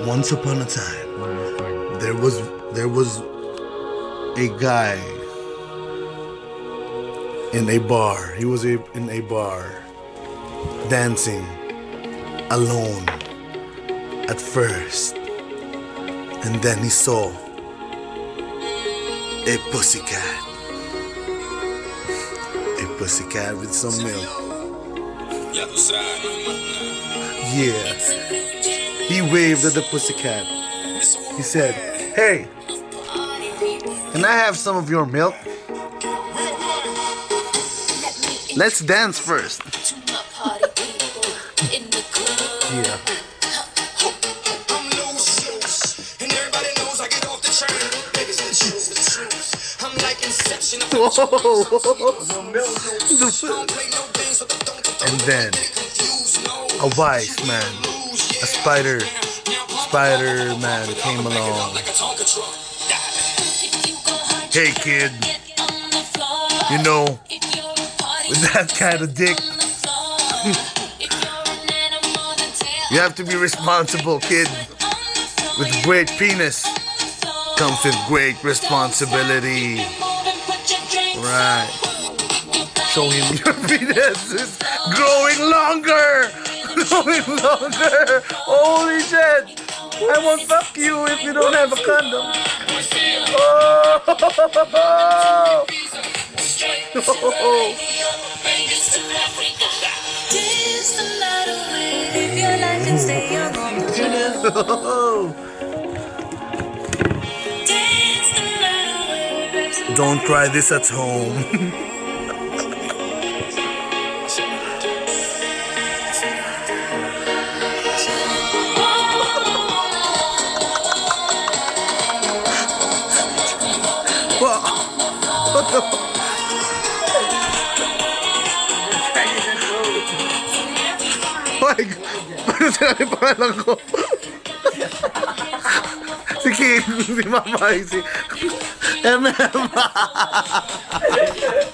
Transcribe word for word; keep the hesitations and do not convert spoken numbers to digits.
Once upon a time, there was there was a guy in a bar. He was a, in a bar, dancing alone at first, and then he saw a pussycat, a pussycat with some milk. Yeah. He waved at the pussycat. He said, "Hey, can I have some of your milk? Let's dance first." Yeah. And then a wise man, a spider, spider man came along. "Hey kid, you know, with that kind of dick, you have to be responsible, kid. With great penis comes with great responsibility. Right. Show him your penis is growing longer, growing longer. Holy shit! I won't fuck you if you don't have a condom." Oh! Oh! Don't try this at home. What the? Mike! Ano sinabi pangalan ko? Si King, si Mamay, si M M.